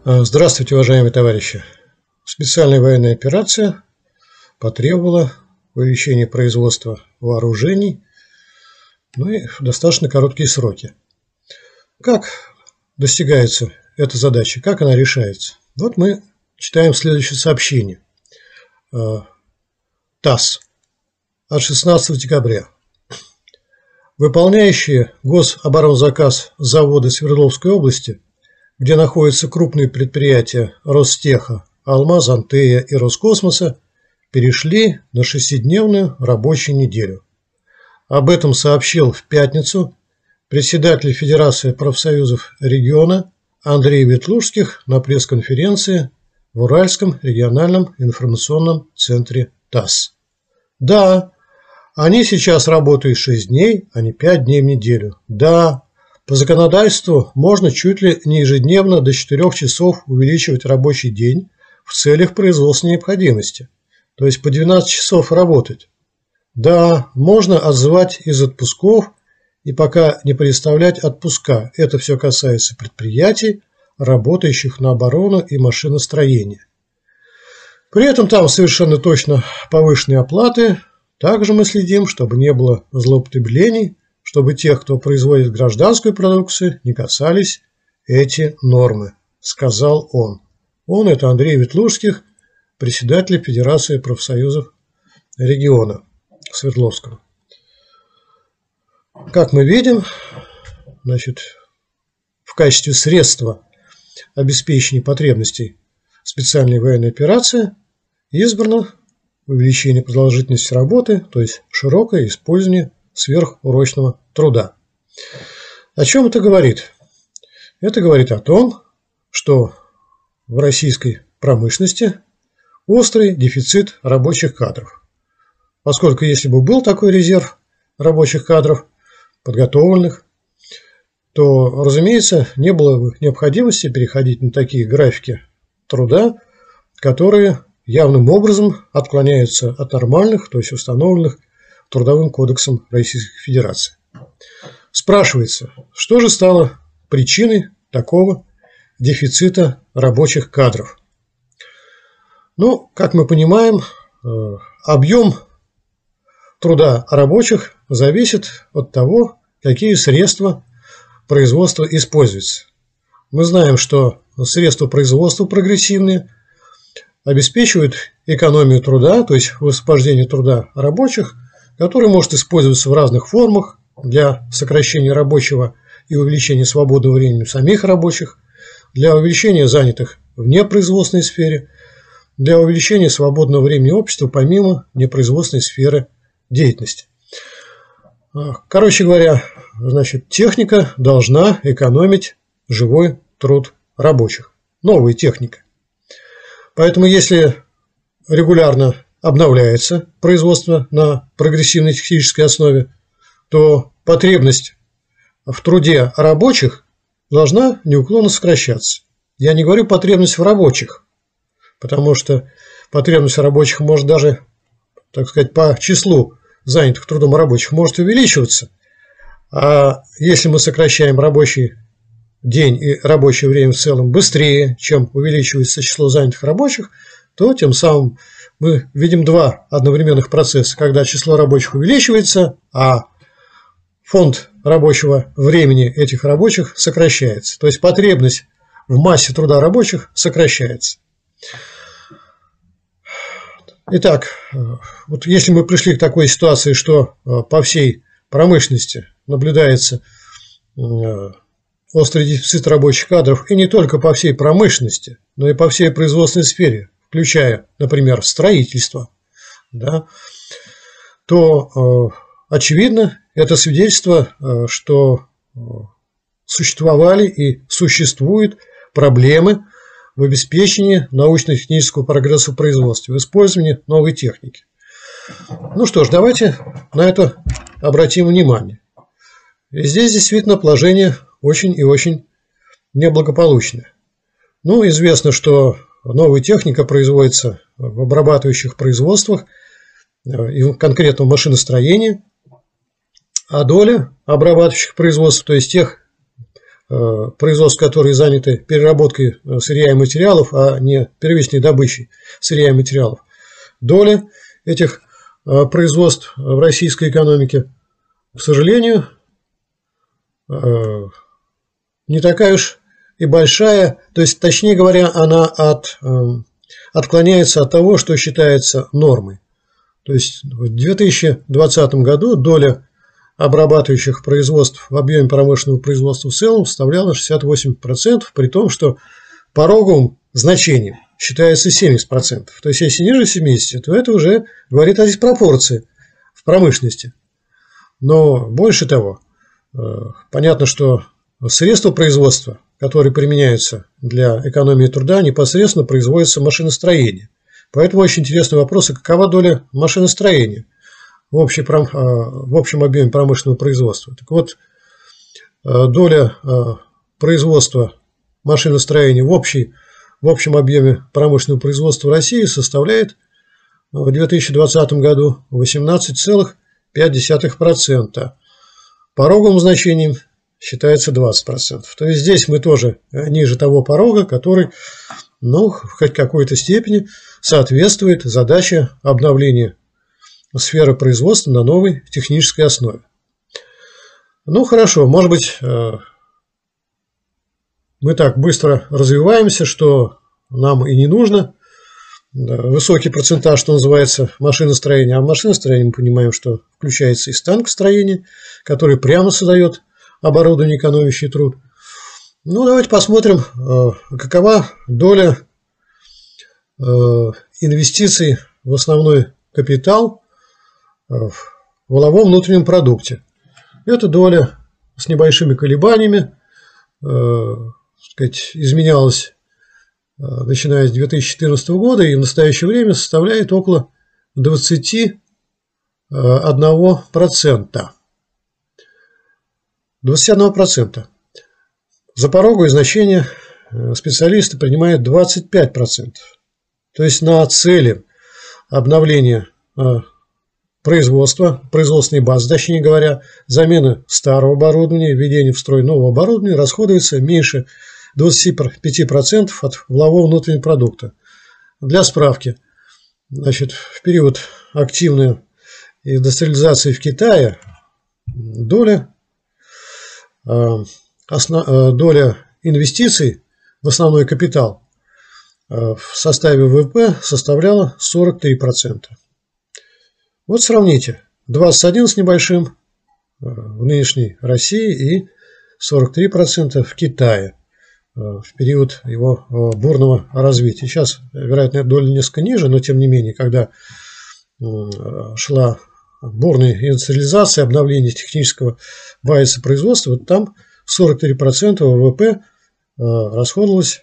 Здравствуйте, уважаемые товарищи! Специальная военная операция потребовала увеличения производства вооружений, и в достаточно короткие сроки. Как достигается эта задача, как она решается? Вот мы читаем следующее сообщение. ТАСС от 16 декабря. Выполняющие гособоронзаказ заводы Свердловской области, где находятся крупные предприятия Ростеха, Алмаз, Антея и Роскосмоса, перешли на 6-дневную рабочую неделю. Об этом сообщил в пятницу председатель Федерации профсоюзов региона Андрей Ветлужских на пресс-конференции в Уральском региональном информационном центре ТАСС. Да, они сейчас работают 6 дней, а не 5 дней в неделю. Да, по законодательству можно чуть ли не ежедневно до 4 часов увеличивать рабочий день в целях производственной необходимости, то есть по 12 часов работать. Да, можно отзывать из отпусков и пока не предоставлять отпуска. Это все касается предприятий, работающих на оборону и машиностроение. При этом там совершенно точно повышенные оплаты. Также мы следим, чтобы не было злоупотреблений, чтобы тех, кто производит гражданскую продукцию, не касались эти нормы, сказал он. Он – это Андрей Ветлужских, председатель Федерации профсоюзов региона Свердловского. Как мы видим, в качестве средства обеспечения потребностей специальной военной операции избрано увеличение продолжительности работы, то есть широкое использование сверхурочного труда. О чем это говорит? Это говорит о том, что в российской промышленности острый дефицит рабочих кадров. Поскольку если бы был такой резерв рабочих кадров, подготовленных, то, разумеется, не было бы необходимости переходить на такие графики труда, которые явным образом отклоняются от нормальных, то есть установленных Трудовым кодексом Российской Федерации. Спрашивается, что же стало причиной такого дефицита рабочих кадров? Как мы понимаем, объем труда рабочих зависит от того, какие средства производства используются. Мы знаем, что средства производства прогрессивные обеспечивают экономию труда, то есть высвобождение труда рабочих, который может использоваться в разных формах для сокращения рабочего и увеличения свободного времени самих рабочих, для увеличения занятых в непроизводственной сфере, для увеличения свободного времени общества помимо непроизводственной сферы деятельности. Короче говоря, техника должна экономить живой труд рабочих. Новая техника. Поэтому если регулярно обновляется производство на прогрессивной технической основе, то потребность в труде рабочих должна неуклонно сокращаться. Я не говорю потребность в рабочих, потому что потребность рабочих может даже, по числу занятых трудом рабочих может увеличиваться. А если мы сокращаем рабочий день и рабочее время в целом быстрее, чем увеличивается число занятых рабочих, то тем самым мы видим два одновременных процесса, когда число рабочих увеличивается, а фонд рабочего времени этих рабочих сокращается. То есть потребность в массе труда рабочих сокращается. Итак, вот если мы пришли к такой ситуации, что по всей промышленности наблюдается острый дефицит рабочих кадров, и не только по всей промышленности, но и по всей производственной сфере, включая, например, строительство, то, очевидно, это свидетельство, что существовали и существуют проблемы в обеспечении научно-технического прогресса в производстве, в использовании новой техники. Что ж, давайте на это обратим внимание. И здесь действительно положение очень и очень неблагополучное. Известно, что новая техника производится в обрабатывающих производствах и конкретно в машиностроении, а доля обрабатывающих производств, то есть тех производств, которые заняты переработкой сырья и материалов, а не первичной добычей сырья и материалов, доля этих производств в российской экономике, к сожалению, не такая уж и большая, то есть, точнее говоря, она отклоняется от того, что считается нормой. То есть в 2020 году доля обрабатывающих производств в объеме промышленного производства в целом составляла 68%, при том, что пороговым значением считается 70%. То есть если ниже 70%, то это уже говорит о диспропорции в промышленности. Но больше того, понятно, что средства производства, которые применяются для экономии труда, непосредственно производится машиностроение. Поэтому очень интересный вопрос, какова доля машиностроения в общем объеме промышленного производства. Так вот, доля производства машиностроения в общем объеме промышленного производства в России составляет в 2020 году 18,5%. Пороговым значением считается 20%. То есть здесь мы тоже ниже того порога, который, в хоть какой-то степени соответствует задаче обновления сферы производства на новой технической основе. Хорошо, может быть, мы так быстро развиваемся, что нам и не нужно высокий процентаж, что называется, машиностроения. А в машиностроении мы понимаем, что включается и станкостроение, которое прямо создает оборудование, экономящее труд. Давайте посмотрим, какова доля инвестиций в основной капитал в валовом внутреннем продукте. Эта доля с небольшими колебаниями изменялась, начиная с 2014 года, и в настоящее время составляет около 21%. 21%. За пороговое значение специалисты принимают 25%. То есть на цели обновления производства, производственной базы, точнее говоря, замены старого оборудования, введение в строй нового оборудования расходуется меньше 25% от валового внутреннего продукта. Для справки, в период активной индустриализации в Китае доля инвестиций в основной капитал в составе ВВП составляла 43%. Вот сравните, 21 с небольшим в нынешней России и 43% в Китае в период его бурного развития. Сейчас, вероятно, доля несколько ниже, но тем не менее, когда шла бурная индустриализация, обновление технического базиса производства, вот там 43% ВВП расходовалось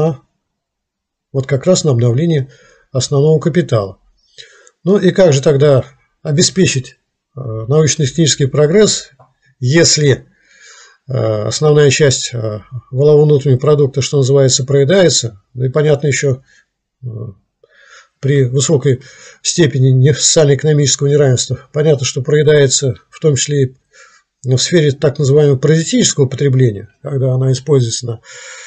как раз на обновление основного капитала. И как же тогда обеспечить научно-технический прогресс, если основная часть валового внутреннего продукта, что называется, проедается, и понятно еще при высокой степени социально-экономического неравенства, понятно, что проедается в том числе и в сфере так называемого паразитического потребления, когда она используется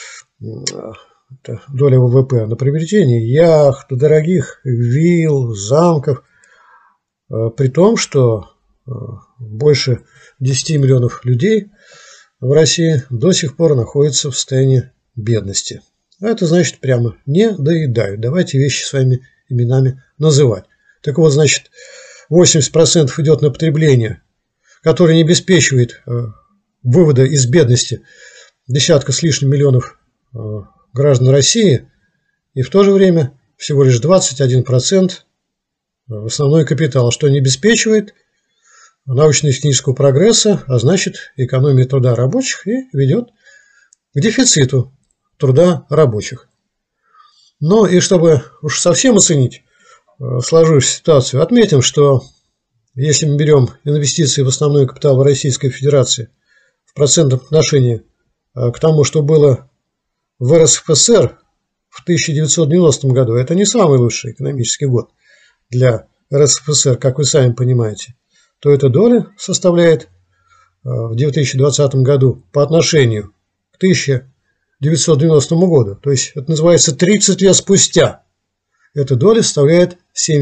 доля ВВП на приобретение яхт, дорогих вилл, замков, при том, что больше 10 миллионов людей в России до сих пор находятся в состоянии бедности. А это значит прямо не доедают. Давайте вещи своими именами называть. Так вот, 80% идет на потребление, которое не обеспечивает вывода из бедности десятка с лишним миллионов граждан России, и в то же время всего лишь 21% в основной капитал, что не обеспечивает научно-технического прогресса, а значит экономии труда рабочих и ведет к дефициту труда рабочих. И чтобы уж совсем оценить сложившуюся ситуацию, отметим, что если мы берем инвестиции в основной капитал Российской Федерации в процентном отношении к тому, что было в РСФСР в 1990 году, это не самый лучший экономический год для РСФСР, как вы сами понимаете, то эта доля составляет в 2020 году по отношению к 1990 году. То есть это называется 30 лет спустя. Эта доля составляет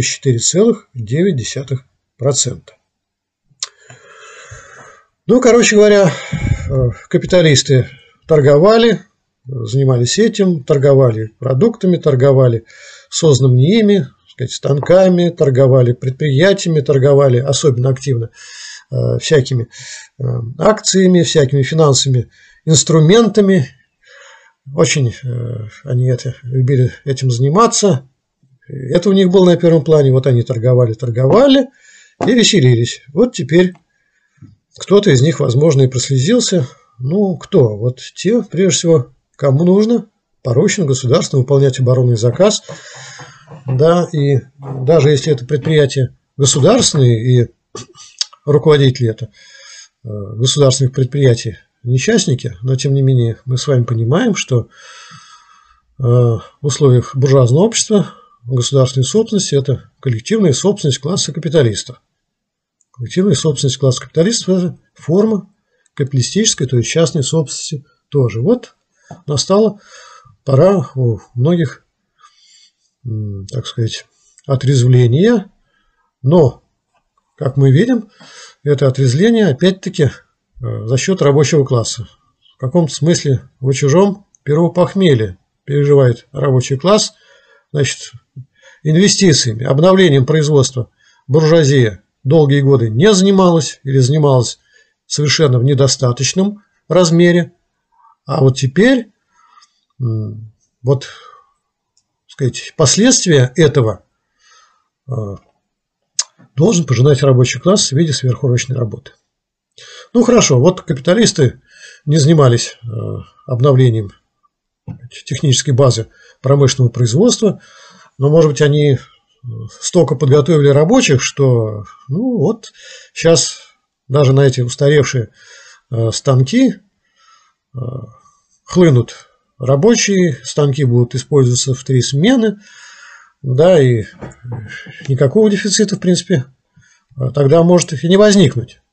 74,9%. Ну, короче говоря, капиталисты торговали, занимались этим, торговали продуктами, торговали созданными ими, станками, торговали предприятиями, торговали особенно активно всякими акциями, всякими финансовыми инструментами. Очень они любили этим заниматься. Это у них было на первом плане. Вот они торговали и веселились. Вот теперь кто-то из них, возможно, и прослезился. Ну, кто? Вот те, прежде всего, кому нужно поручено государству выполнять оборонный заказ. Да, и даже если это предприятие государственное и руководители это государственных предприятий не частники, но тем не менее мы с вами понимаем, что в условиях буржуазного общества государственная собственность – это коллективная собственность класса капиталистов. Коллективная собственность класса капиталистов – это форма капиталистической, то есть частной собственности тоже. Вот настала пора у многих, так сказать, отрезвления, но, как мы видим, это отрезвление опять-таки за счет рабочего класса. В каком-то смысле в чужом первого похмелья переживает рабочий класс. Значит, инвестициями, обновлением производства буржуазия долгие годы не занималась или занималась совершенно в недостаточном размере. А вот теперь, вот, сказать, последствия этого должен пожинать рабочий класс в виде сверхурочной работы. Ну хорошо, вот капиталисты не занимались обновлением технической базы промышленного производства, но, может быть, они столько подготовили рабочих, что, ну вот, сейчас даже на эти устаревшие станки хлынут рабочие, станки будут использоваться в 3 смены, да, и никакого дефицита, в принципе, тогда может и не возникнуть.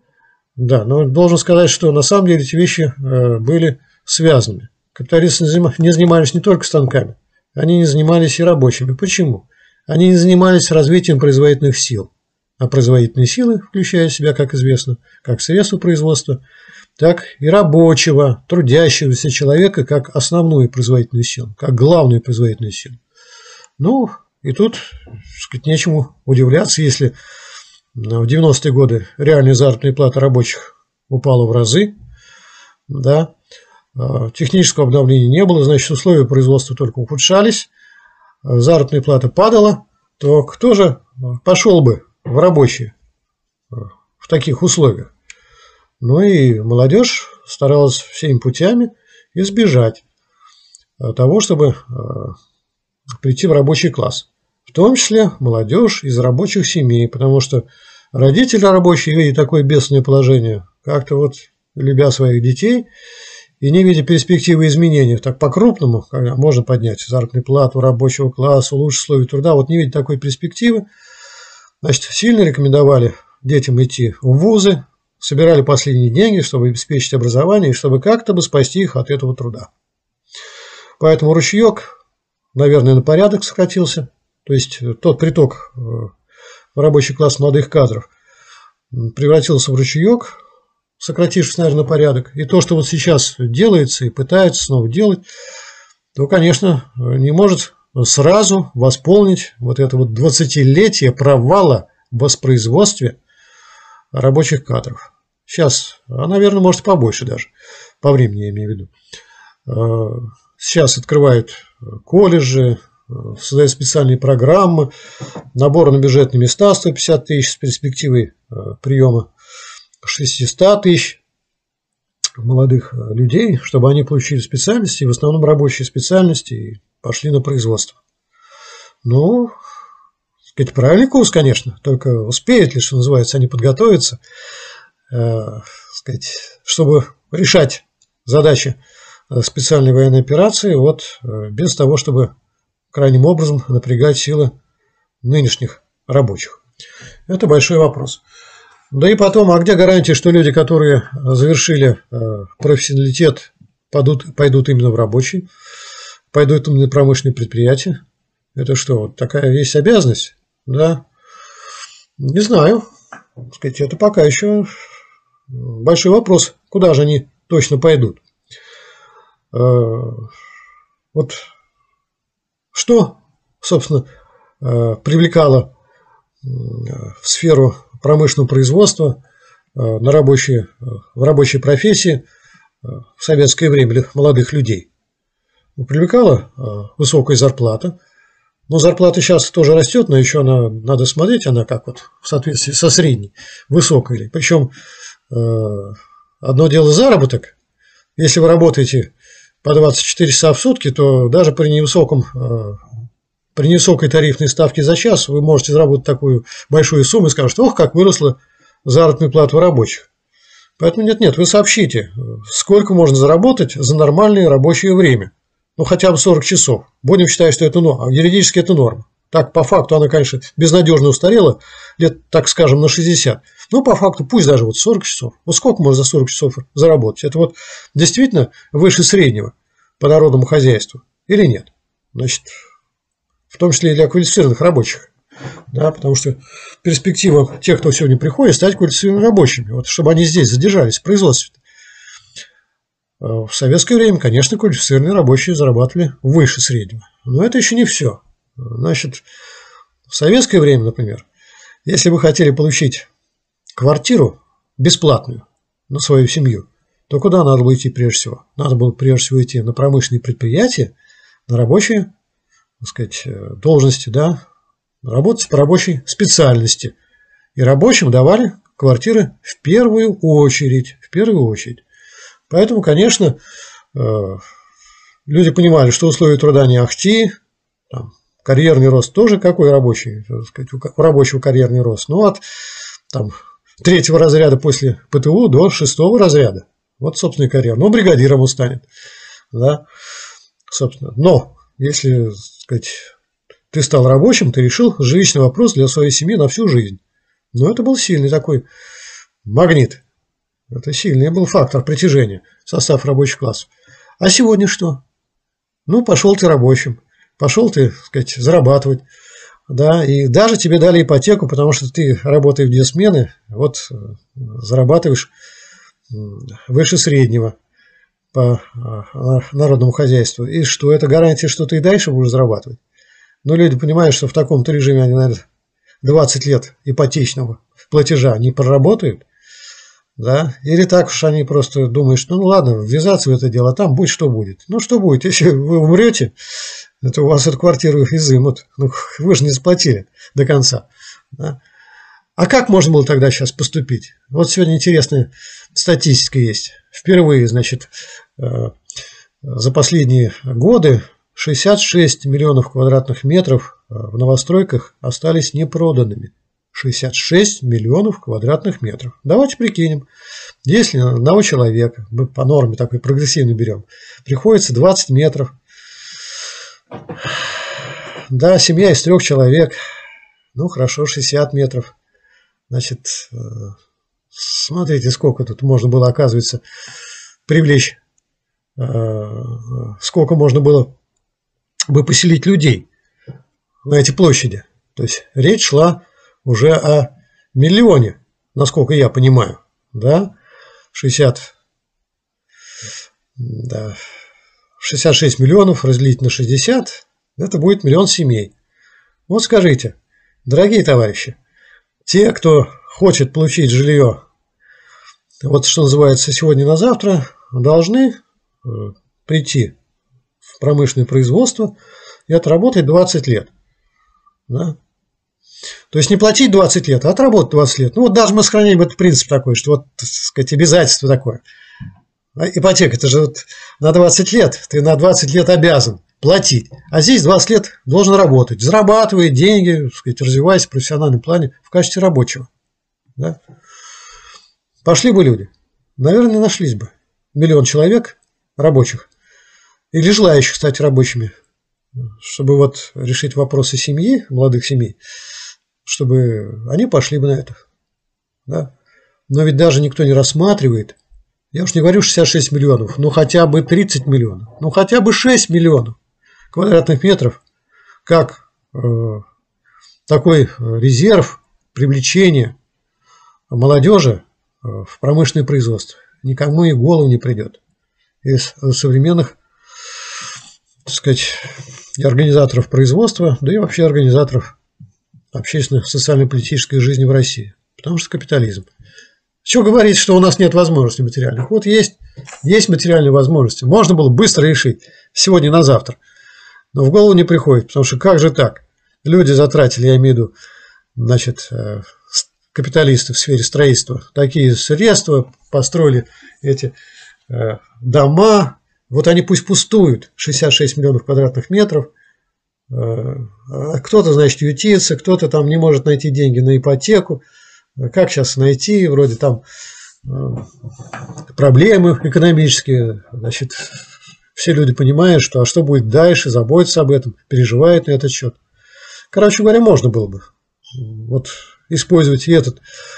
Да, но должен сказать, что на самом деле эти вещи были связаны. Капиталисты не занимались не только станками, они не занимались и рабочими. Почему? Они не занимались развитием производительных сил. А производительные силы, включая в себя, как известно, как средство производства, так и рабочего, трудящегося человека, как основную производительную силу, как главную производительную силу. Ну, и тут, так сказать, нечему удивляться, если в 90-е годы реальная заработная плата рабочих упала в разы, да, технического обновления не было, значит, условия производства только ухудшались, заработная плата падала, то кто же пошел бы в рабочие в таких условиях? Ну и молодежь старалась всеми путями избежать того, чтобы прийти в рабочий класс. В том числе молодежь из рабочих семей, потому что родители рабочие, видя такое бедственное положение, как-то вот любя своих детей и не видя перспективы изменений, так по-крупному, когда можно поднять заработную плату рабочего класса, улучшить условия труда, вот не видя такой перспективы, значит, сильно рекомендовали детям идти в вузы, собирали последние деньги, чтобы обеспечить образование и чтобы как-то бы спасти их от этого труда. Поэтому ручеек, наверное, на порядок сократился. То есть тот приток в рабочий класс молодых кадров превратился в ручеек, сократившись, наверное, на порядок. И то, что вот сейчас делается и пытается снова делать, то, конечно, не может сразу восполнить вот это вот 20-летие провала в воспроизводстве рабочих кадров. Сейчас, наверное, может побольше даже, по времени я имею в виду. Сейчас открывают колледжи, создают специальные программы, набор на бюджетные места 150 тысяч с перспективой приема 600 тысяч молодых людей, чтобы они получили специальности, в основном рабочие специальности, и пошли на производство. Ну, сказать, правильный курс, конечно, только успеют ли, что называется, они подготовиться, сказать, чтобы решать задачи специальной военной операции, вот без того, чтобы крайним образом напрягать силы нынешних рабочих. Это большой вопрос. Да и потом, а где гарантия, что люди, которые завершили профессионалитет пойдут именно в рабочие, пойдут именно в промышленные предприятия. Это что, вот такая есть обязанность? Да? Не знаю. Так сказать, это пока еще большой вопрос, куда же они точно пойдут. Вот что, собственно, привлекало в сферу промышленного производства в рабочей профессии в советское время молодых людей? Привлекала высокая зарплата. Но зарплата сейчас тоже растет, но еще надо смотреть, она как вот в соответствии со средней, высокой. Причем одно дело заработок. Если вы работаете по 24 часа в сутки, то даже при невысокой тарифной ставке за час вы можете заработать такую большую сумму и скажете: ох, как выросла заработная плата у рабочих. Поэтому нет, вы сообщите, сколько можно заработать за нормальное рабочее время. Ну, хотя бы 40 часов. Будем считать, что это норма. Юридически это норма. Так, по факту она, конечно, безнадежно устарела, лет, так скажем, на 60. Но по факту пусть даже вот 40 часов. Вот сколько можно за 40 часов заработать? Это вот действительно выше среднего по народному хозяйству или нет? Значит, в том числе и для квалифицированных рабочих. Да, потому что перспектива тех, кто сегодня приходит, стать квалифицированными рабочими. Вот, чтобы они здесь задержались в производстве. В советское время, конечно, квалифицированные рабочие зарабатывали выше среднего. Но это еще не все. Значит, в советское время, например, если вы хотели получить квартиру бесплатную на свою семью, то куда надо было идти прежде всего? Надо было прежде всего идти на промышленные предприятия, на рабочие, так сказать, должности, да, работать по рабочей специальности. И рабочим давали квартиры в первую очередь. Поэтому, конечно, люди понимали, что условия труда не ахти, там, карьерный рост тоже какой рабочий, так сказать, у рабочего карьерный рост. Ну, от там, 3-го разряда после ПТУ до 6-го разряда. Вот, собственно, и карьера. Ну, бригадиром он станет. Да, собственно. Но, если, так сказать, ты стал рабочим, ты решил жилищный вопрос для своей семьи на всю жизнь. Но это был сильный такой магнит. Это сильный был фактор притяжения в состав рабочих классов. А сегодня что? Ну, пошел ты рабочим, пошел ты, так сказать, зарабатывать. Да, и даже тебе дали ипотеку, потому что ты работаешь в 2 смены, вот зарабатываешь выше среднего по народному хозяйству. И что, это гарантия, что ты и дальше будешь зарабатывать? Но люди понимают, что в таком-то режиме они, наверное, 20 лет ипотечного платежа не проработают. Да? Или так уж они просто думают, что ну ладно, ввязаться в это дело, а там будь что будет. Ну что будет, если вы умрете, то у вас эту квартиру изымут. Ну, вы же не заплатили до конца. Да? А как можно было тогда сейчас поступить? Вот сегодня интересная статистика есть. Впервые, значит, за последние годы 66 миллионов квадратных метров в новостройках остались непроданными. 66 миллионов квадратных метров. Давайте прикинем, если на одного человека, мы по норме такой прогрессивно берем, приходится 20 метров, да, семья из 3 человек, ну хорошо, 60 метров, значит, смотрите, сколько тут можно было, оказывается, привлечь, сколько можно было бы поселить людей на эти площади. То есть речь шла уже о миллионе, насколько я понимаю, да, 66 миллионов разделить на 60, это будет 1 миллион семей. Вот скажите, дорогие товарищи, те, кто хочет получить жилье, вот что называется сегодня на завтра, должны прийти в промышленное производство и отработать 20 лет. Да? То есть не платить 20 лет, а отработать 20 лет. Ну вот даже мы сохраняем этот принцип такой, что вот, так сказать, обязательство такое. Ипотека, это же вот на 20 лет, ты на 20 лет обязан платить. А здесь 20 лет должен работать, зарабатывая деньги, так сказать, развиваясь в профессиональном плане в качестве рабочего. Да? Пошли бы люди, наверное, нашлись бы 1 миллион человек рабочих или желающих стать рабочими, чтобы вот решить вопросы семьи, молодых семей, чтобы они пошли бы на это. Да? Но ведь даже никто не рассматривает Я уж не говорю 66 миллионов, ну хотя бы 30 миллионов, ну хотя бы 6 миллионов квадратных метров, как такой резерв привлечения молодежи в промышленное производство. Никому и в голову не придет. Из современных, так сказать, и организаторов производства, да и вообще организаторов общественно-социально-политической жизни в России. Потому что капитализм. Что говорить, что у нас нет возможностей материальных? Вот есть материальные возможности. Можно было быстро решить сегодня на завтра. Но в голову не приходит, потому что как же так? Люди затратили, я имею в виду, значит, капиталисты в сфере строительства, такие средства, построили эти дома. Вот они пусть пустуют, 66 миллионов квадратных метров. Кто-то, значит, ютится, кто-то там не может найти деньги на ипотеку. Как сейчас найти? Вроде там проблемы экономические. Значит, все люди понимают, что а что будет дальше, заботятся об этом, переживают на этот счет. Короче говоря, можно было бы вот использовать и этот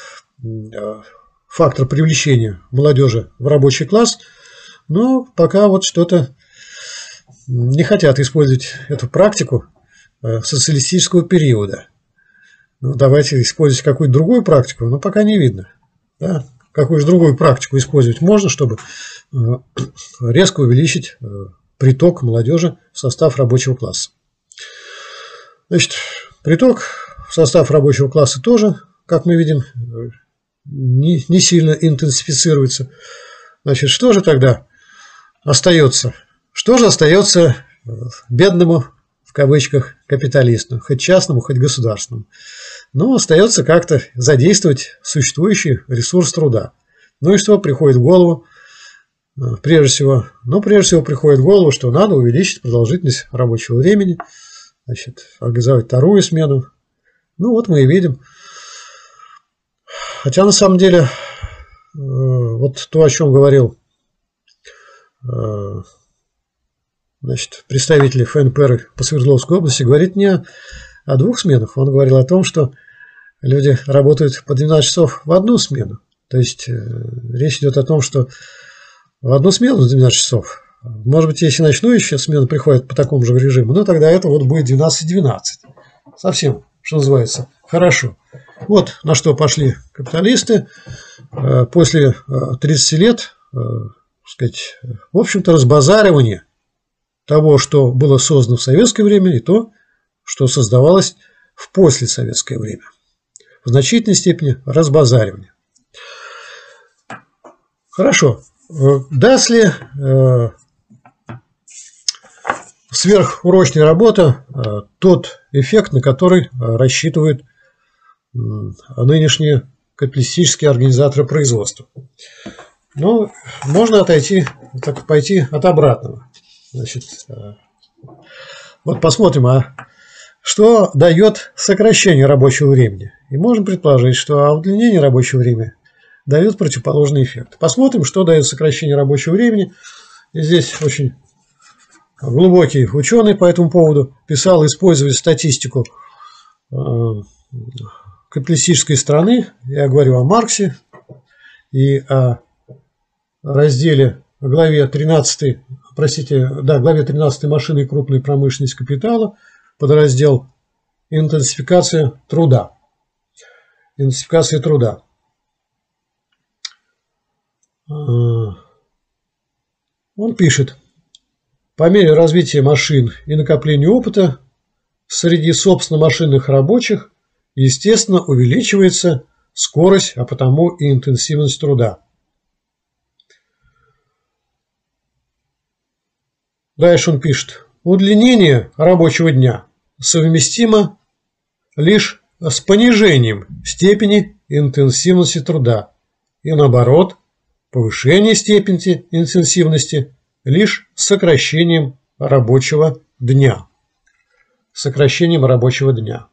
фактор привлечения молодежи в рабочий класс, но пока вот что-то не хотят использовать эту практику социалистического периода. Ну, давайте использовать какую-то другую практику, но пока не видно. Да? Какую же другую практику использовать можно, чтобы резко увеличить приток молодежи в состав рабочего класса. Значит, приток в состав рабочего класса тоже, как мы видим, не сильно интенсифицируется. Значит, что же тогда остается? Что же остается бедному, в кавычках, капиталисту, хоть частному, хоть государственному? Но остается как-то задействовать существующий ресурс труда. Ну и что приходит в голову? Прежде всего приходит в голову, что надо увеличить продолжительность рабочего времени, значит, организовать вторую смену. Ну вот мы и видим. Хотя на самом деле вот то, о чем говорил значит, представитель ФНПР по Свердловской области, говорит не о двух сменах. Он говорил о том, что люди работают по 12 часов в одну смену. То есть речь идет о том, что в одну смену 12 часов. Может быть, если ночную еще смену приходит по такому же режиму, но тогда это вот будет 12-12. Совсем, что называется, хорошо. Вот на что пошли капиталисты после 30 лет, сказать, в общем-то, разбазаривание того, что было создано в советское время, и то, что создавалось в послесоветское время. В значительной степени разбазаривание. Хорошо. Даст ли сверхурочная работа тот эффект, на который рассчитывают нынешние капиталистические организаторы производства? Ну, можно пойти от обратного. Значит, вот посмотрим, что дает сокращение рабочего времени. И можем предположить, что удлинение рабочего времени дает противоположный эффект. Посмотрим, что дает сокращение рабочего времени. И здесь очень глубокий ученый по этому поводу писал, используя статистику капиталистической страны. Я говорю о Марксе и о разделе, главе 13, главе 13 «Машины и крупной промышленность капитала», подраздел «Интенсификация труда». Интенсификация труда. Он пишет: по мере развития машин и накопления опыта среди собственно машинных рабочих, естественно, увеличивается скорость, а потому и интенсивность труда. Дальше он пишет: удлинение рабочего дня совместимо лишь с понижением степени интенсивности труда и, наоборот, повышение степени интенсивности лишь с сокращением рабочего дня. Сокращением рабочего дня.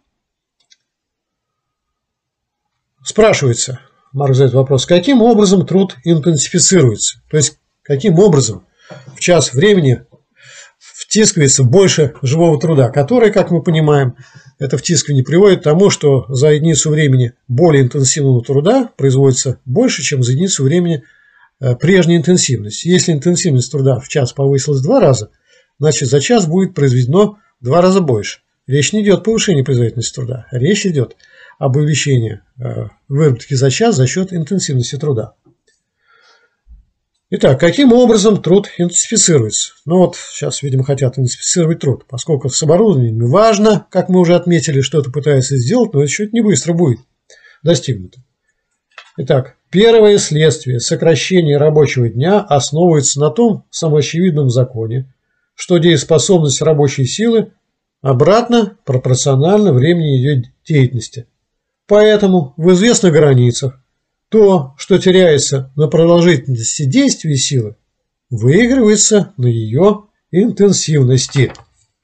Спрашивается, Марк задает вопрос, каким образом труд интенсифицируется? То есть, каким образом в час времени втискивается больше живого труда, который, как мы понимаем, это втискивание приводит к тому, что за единицу времени более интенсивного труда производится больше, чем за единицу времени прежней интенсивности. Если интенсивность труда в час повысилась в 2 раза, значит за час будет произведено в 2 раза больше. Речь не идет о повышении производительности труда, речь идет об увеличении выработки за час за счет интенсивности труда. Итак, каким образом труд интенсифицируется? Ну вот сейчас, видимо, хотят интенсифицировать труд, поскольку с оборудованием важно, как мы уже отметили, что-то пытаются сделать, но еще это не быстро будет достигнуто. Итак, первое следствие сокращения рабочего дня основывается на том самоочевидном законе, что дееспособность рабочей силы обратно пропорциональна времени ее деятельности. Поэтому в известных границах то, что теряется на продолжительности действия силы, выигрывается на ее интенсивности.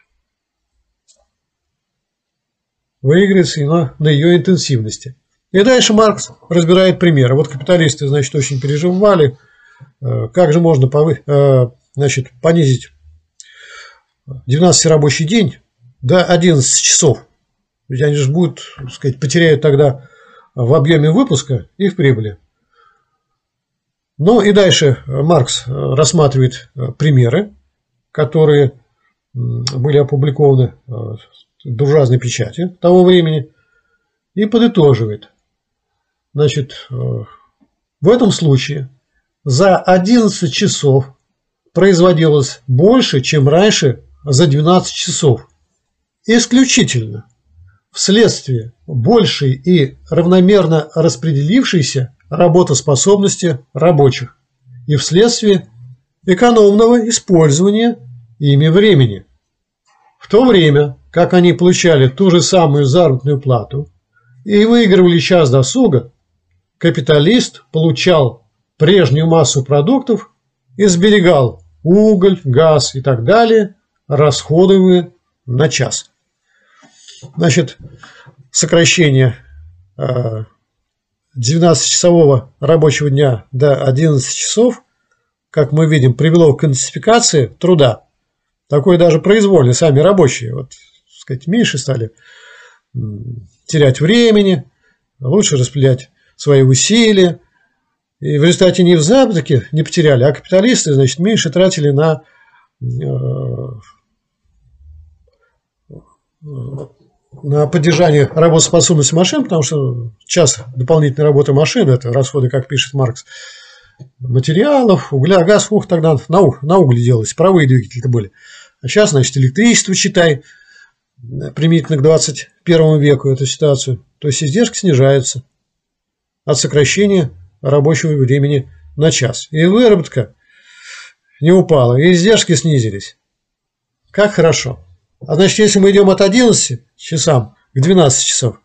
На ее интенсивности. И дальше Маркс разбирает примеры. Вот капиталисты, значит, очень переживали, как же можно понизить 12-рабочий день до 11 часов. Ведь они же будут, так сказать, потеряют тогда в объеме выпуска и в прибыли. Ну и дальше Маркс рассматривает примеры, которые были опубликованы в буржуазной печати того времени, и подытоживает. Значит, в этом случае за 11 часов производилось больше, чем раньше за 12 часов. Исключительно вследствие большей и равномерно распределившейся работоспособности рабочих и вследствие экономного использования ими времени. В то время, как они получали ту же самую заработную плату и выигрывали час досуга, капиталист получал прежнюю массу продуктов и сберегал уголь, газ и так далее, расходуемые на час. Значит, сокращение 12-часового рабочего дня до 11 часов, как мы видим, привело к интенсификации труда. Такое даже произвольно, сами рабочие, вот, так сказать, меньше стали терять времени, лучше распределять свои усилия. И в результате не в заработке не потеряли, а капиталисты, значит, меньше тратили на поддержание работоспособности машин, потому что час дополнительной работы машин – это расходы, как пишет Маркс, материалов, угля, газ, тогда на угле делалось, паровые двигатели-то были. А сейчас, значит, электричество, считай, применительно к 21 веку эту ситуацию, то есть издержки снижаются от сокращения рабочего времени на час. И выработка не упала, и издержки снизились. Как хорошо. А значит, если мы идем от 11 часам к 12 часам,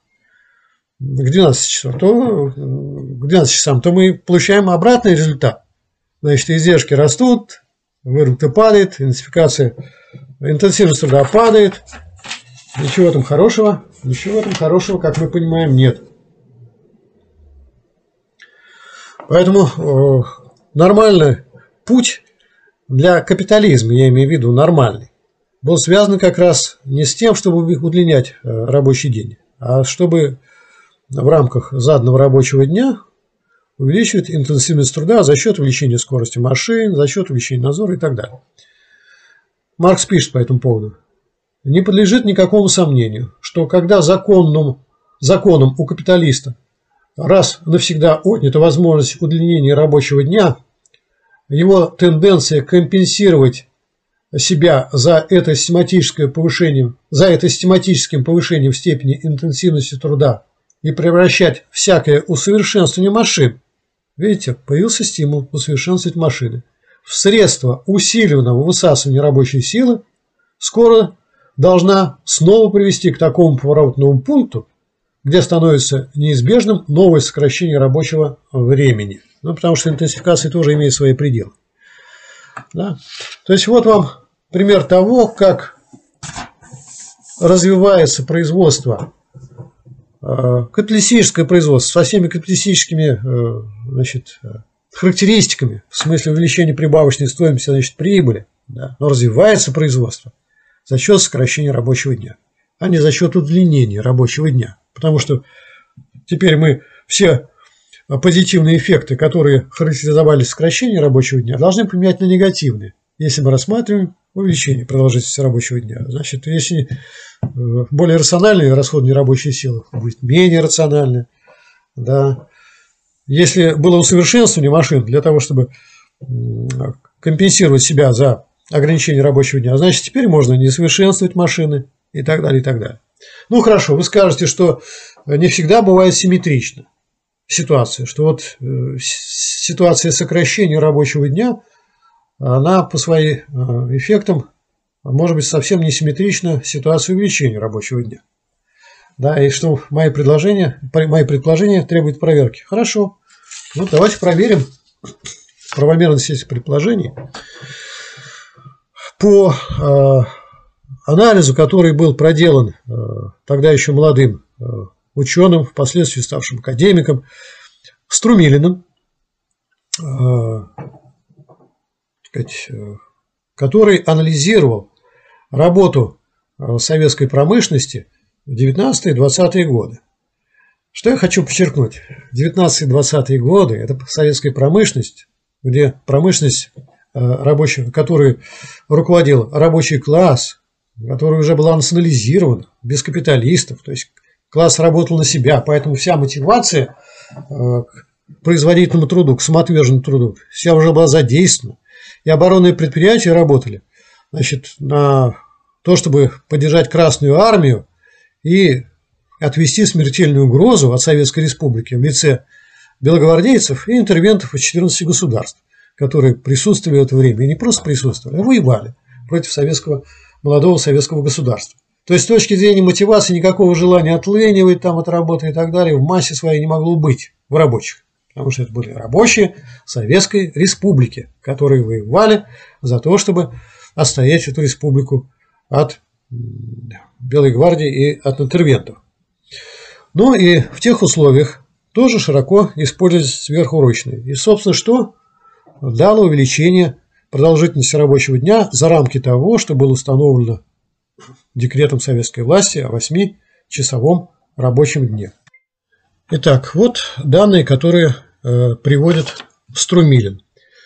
то мы получаем обратный результат. Значит, издержки растут, выработка падает, интенсивность труда падает. Ничего в этом хорошего, как мы понимаем, нет. Поэтому нормальный путь для капитализма, я имею в виду нормальный, был связан как раз не с тем, чтобы удлинять рабочий день, а чтобы в рамках заданного рабочего дня увеличивать интенсивность труда за счет увеличения скорости машин, за счет увеличения надзора и так далее. Маркс пишет по этому поводу. Не подлежит никакому сомнению, что когда законом у капиталиста раз навсегда отнята возможность удлинения рабочего дня, его тенденция компенсировать себя за это систематическим повышением в степени интенсивности труда и превращать всякое усовершенствование машин, видите, появился стимул усовершенствовать машины, в средство усиленного высасывания рабочей силы, скоро должна снова привести к такому поворотному пункту, где становится неизбежным новое сокращение рабочего времени. Ну, потому что интенсификация тоже имеет свои пределы. Да? То есть вот вам пример того, как развивается производство, капиталистическое производство со всеми капиталистическими характеристиками, в смысле увеличения прибавочной стоимости, прибыли. Да? Но развивается производство за счет сокращения рабочего дня, а не за счет удлинения рабочего дня. Потому что теперь мы все позитивные эффекты, которые характеризовали сокращение рабочего дня, должны поменять на негативные, если мы рассматриваем увеличение продолжительности рабочего дня. Значит, если более рациональные расходные рабочие силы, будет менее рациональные. Да. Если было усовершенствование машин для того, чтобы компенсировать себя за ограничение рабочего дня, значит, теперь можно не совершенствовать машины и так далее, и так далее. Ну, хорошо, вы скажете, что не всегда бывает симметрично ситуация, что вот ситуация сокращения рабочего дня, она по своим эффектам может быть совсем не симметрична ситуации увеличения рабочего дня. Да, и что мои предположения требуют проверки. Хорошо. Ну, давайте проверим правомерность этих предположений по анализу, который был проделан тогда еще молодым ученым, впоследствии ставшим академиком, Струмилиным, который анализировал работу советской промышленности в 19-е и 20-е годы. Что я хочу подчеркнуть? 19-е и 20-е годы – это советская промышленность, где промышленность рабочая, которой руководил рабочий класс, который уже была национализирована, без капиталистов, то есть класс работал на себя, поэтому вся мотивация к производительному труду, к самоотверженному труду, вся уже была задействована. И оборонные предприятия работали, значит, на то, чтобы поддержать Красную армию и отвести смертельную угрозу от Советской Республики в лице белогвардейцев и интервентов из 14 государств, которые присутствовали в это время, и не просто присутствовали, а воевали против молодого советского государства. То есть с точки зрения мотивации никакого желания отлынивать там от работы и так далее в массе своей не могло быть в рабочих. Потому что это были рабочие Советской Республики, которые воевали за то, чтобы отстоять эту республику от Белой гвардии и от интервентов. Ну и в тех условиях тоже широко используются сверхурочные. И, собственно, что дало увеличение продолжительности рабочего дня за рамки того, что было установлено декретом советской власти о 8-часовом рабочем дне. Итак, вот данные, которые приводит Струмилин.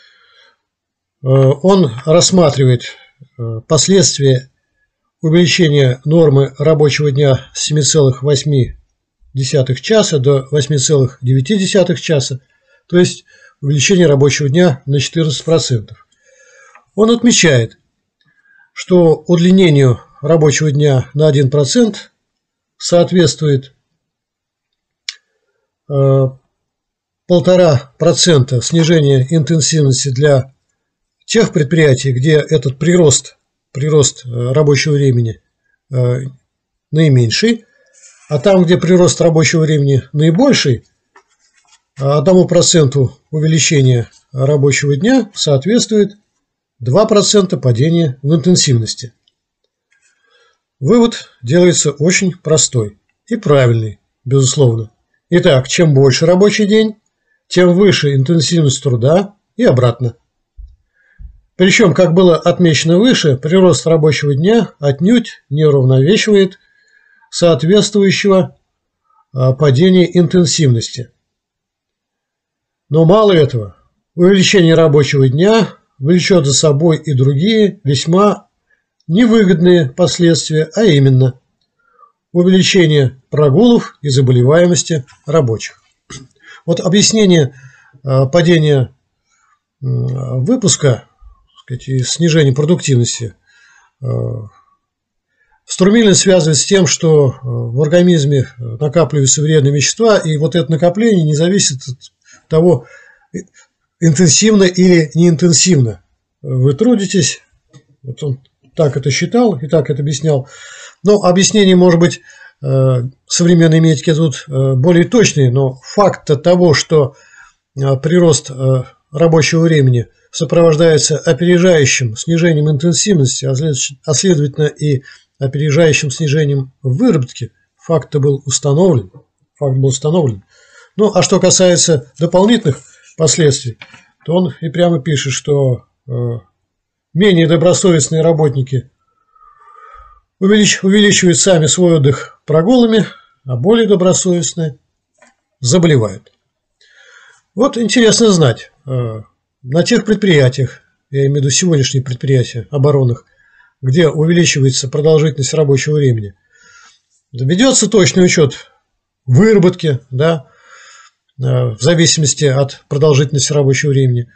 Он рассматривает последствия увеличения нормы рабочего дня с 7,8 часа до 8,9 часа, то есть увеличение рабочего дня на 14%. Он отмечает, что удлинению рабочего дня на 1% соответствует 1,5% снижения интенсивности для тех предприятий, где этот прирост рабочего времени наименьший, а там, где прирост рабочего времени наибольший, 1% увеличения рабочего дня соответствует 2% падения в интенсивности. Вывод делается очень простой и правильный, безусловно. Итак, чем больше рабочий день, тем выше интенсивность труда и обратно. Причем, как было отмечено выше, прирост рабочего дня отнюдь не уравновешивает соответствующего падения интенсивности. Но мало этого, увеличение рабочего дня влечет за собой и другие весьма невыгодные последствия, а именно увеличение прогулов и заболеваемости рабочих. Вот объяснение падения выпуска, и снижения продуктивности Струмилин связывает с тем, что в организме накапливаются вредные вещества, и вот это накопление не зависит от того, интенсивно или неинтенсивно вы трудитесь. Вот он так это считал и так это объяснял. Но объяснение, может быть, современные медики тут более точные, но факт того, что прирост рабочего времени сопровождается опережающим снижением интенсивности, а следовательно и опережающим снижением выработки, факт был установлен. Ну, а что касается дополнительных последствий, то он и прямо пишет, что менее добросовестные работники увеличивают сами свой отдых прогулами, а более добросовестные заболевают. Вот интересно знать, на тех предприятиях, я имею в виду сегодняшние предприятия оборонных, где увеличивается продолжительность рабочего времени, ведется точный учет выработки, да, в зависимости от продолжительности рабочего времени.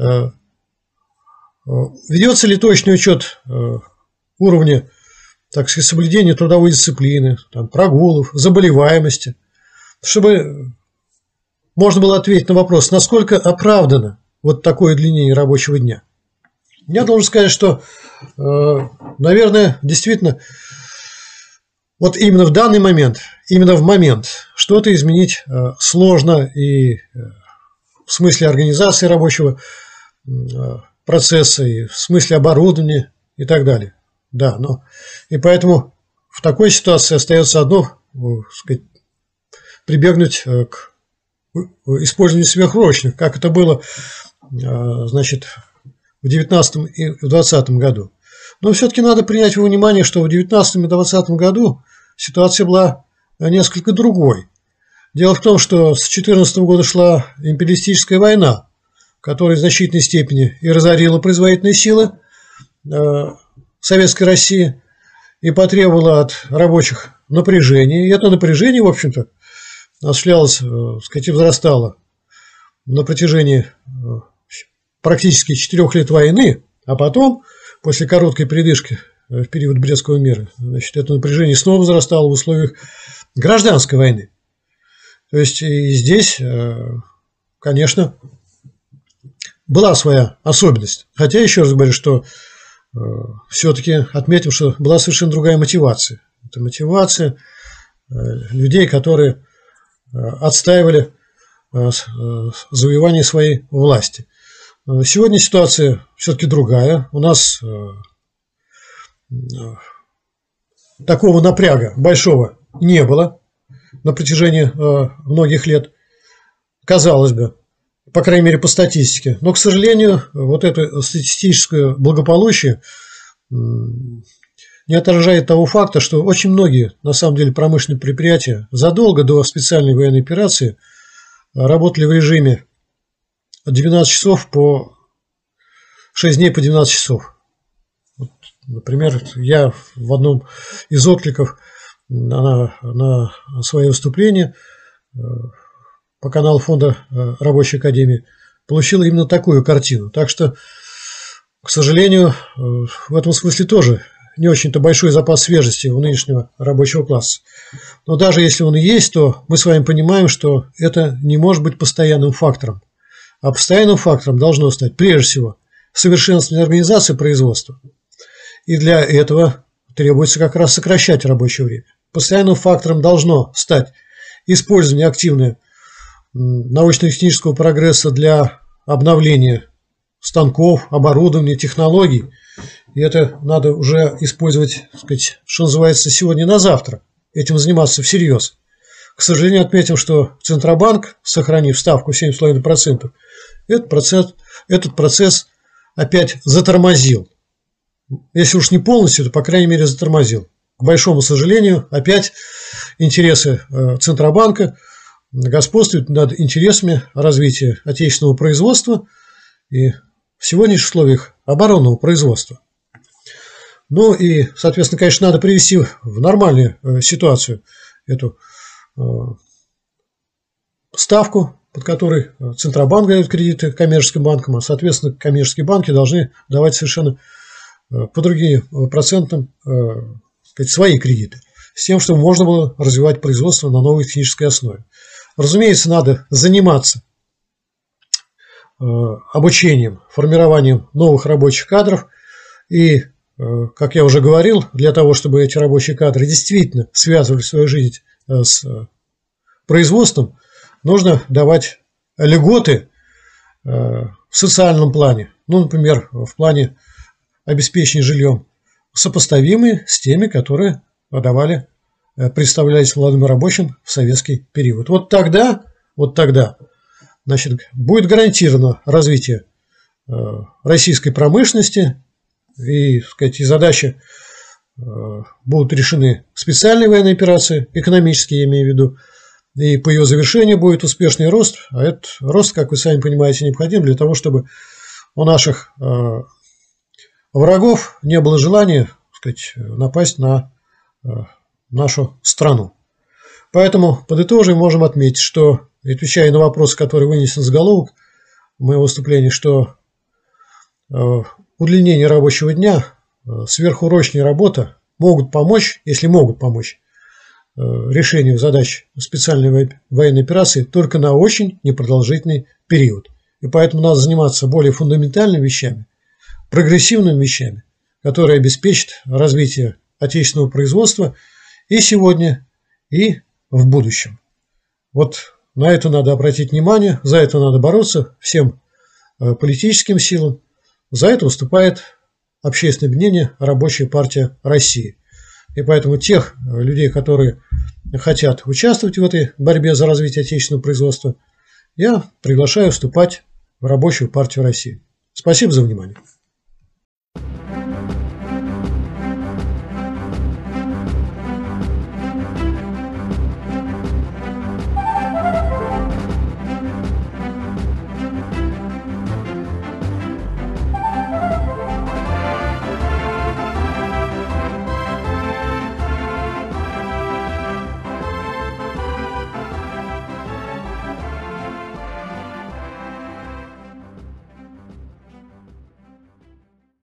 Ведется ли точный учет уровня, так сказать, соблюдения трудовой дисциплины, там, прогулов, заболеваемости, чтобы можно было ответить на вопрос, насколько оправдано вот такое удлинение рабочего дня. Я должен сказать, что, наверное, действительно, вот именно в данный момент, именно в момент что-то изменить сложно и в смысле организации рабочего процесса, и в смысле оборудования и так далее. Да, но и поэтому в такой ситуации остается одно, сказать, прибегнуть к использованию сверхурочных, как это было, значит, в 2019 и в 2020 году. Но все-таки надо принять во внимание, что в 2019 и 2020 году ситуация была несколько другой. Дело в том, что с 2014 года шла империалистическая война, которая в значительной степени и разорила производительные силы Советской России и потребовала от рабочих напряжения. И это напряжение, в общем-то, осуществлялось, сказать, и возрастало на протяжении практически 4 лет войны, а потом, после короткой передышки в период Брестского мира, значит, это напряжение снова возрастало в условиях гражданской войны. То есть и здесь, конечно, была своя особенность. Хотя, еще раз говорю, что все-таки отметим, что была совершенно другая мотивация. Это мотивация людей, которые отстаивали завоевание своей власти. Сегодня ситуация все-таки другая. У нас такого напряга большого не было на протяжении многих лет, казалось бы, по крайней мере по статистике. Но, к сожалению, вот это статистическое благополучие не отражает того факта, что очень многие, на самом деле, промышленные предприятия задолго до специальной военной операции работали в режиме 12 часов по 6 дней по 12 часов. Вот, например, я в одном из откликов на свое выступление по каналу Фонда Рабочей Академии получил именно такую картину. Так что, к сожалению, в этом смысле тоже не очень-то большой запас свежести у нынешнего рабочего класса. Но даже если он и есть, то мы с вами понимаем, что это не может быть постоянным фактором. А постоянным фактором должно стать, прежде всего, совершенствование организации производства. И для этого требуется как раз сокращать рабочее время. Постоянным фактором должно стать использование активное научно-технического прогресса для обновления станков, оборудования, технологий. И это надо уже использовать, так сказать, что называется, сегодня на завтра. Этим заниматься всерьез. К сожалению, отметим, что Центробанк, сохранив ставку 7,5%, этот процесс опять затормозил. Если уж не полностью, то, по крайней мере, затормозил. К большому сожалению, опять интересы Центробанка господствуют над интересами развития отечественного производства и в сегодняшних условиях оборонного производства. Ну и, соответственно, конечно, надо привести в нормальную ситуацию эту ставку, под которой Центробанк дает кредиты коммерческим банкам, а, соответственно, коммерческие банки должны давать совершенно по другим процентам свои кредиты, с тем, чтобы можно было развивать производство на новой технической основе. Разумеется, надо заниматься обучением, формированием новых рабочих кадров. И, как я уже говорил, для того, чтобы эти рабочие кадры действительно связывали свою жизнь с производством, нужно давать льготы в социальном плане. Ну, например, в плане обеспечения жильем, сопоставимые с теми, которые представлялись молодым рабочим в советский период. Вот тогда, значит, будет гарантировано развитие российской промышленности, и, так сказать, и задачи будут решены специальные военные операции, экономические, я имею в виду, и по ее завершению будет успешный рост. А этот рост, как вы сами понимаете, необходим для того, чтобы у наших врагов не было желания, так сказать, напасть на нашу страну. Поэтому, подытожим, можем отметить, что, отвечая на вопрос, который вынесен в заголовок моего выступления, что удлинение рабочего дня, сверхурочная работа могут помочь, если могут помочь, решению задач специальной военной операции только на очень непродолжительный период. И поэтому надо заниматься более фундаментальными вещами, прогрессивными вещами, которые обеспечат развитие отечественного производства и сегодня, и в будущем. Вот на это надо обратить внимание, за это надо бороться всем политическим силам. За это выступает общественное объединение «Рабочая партия России». И поэтому тех людей, которые хотят участвовать в этой борьбе за развитие отечественного производства, я приглашаю вступать в Рабочую партию России. Спасибо за внимание.